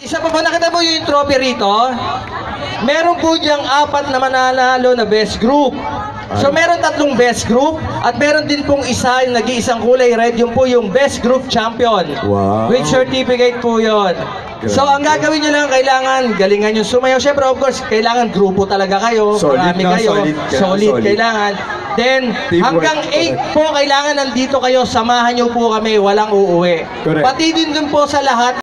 Isa pa ba nakita mo yung trophy rito? Meron po diyang 4 na mananalo na best group. So meron 3 best group at meron din pong isa yung nag-iisang kulay red, yung po yung best group champion. Wow. With certificate po yun. So ang gagawin nyo lang, kailangan galingan yung sumayaw. Siyempre of course, kailangan grupo talaga kayo. Solid marami na, kayo. Solid kailangan. Then Teamwork. hanggang 8 po kailangan nandito kayo. Samahan nyo po kami, walang uuwi. Correct. Pati din dun po sa lahat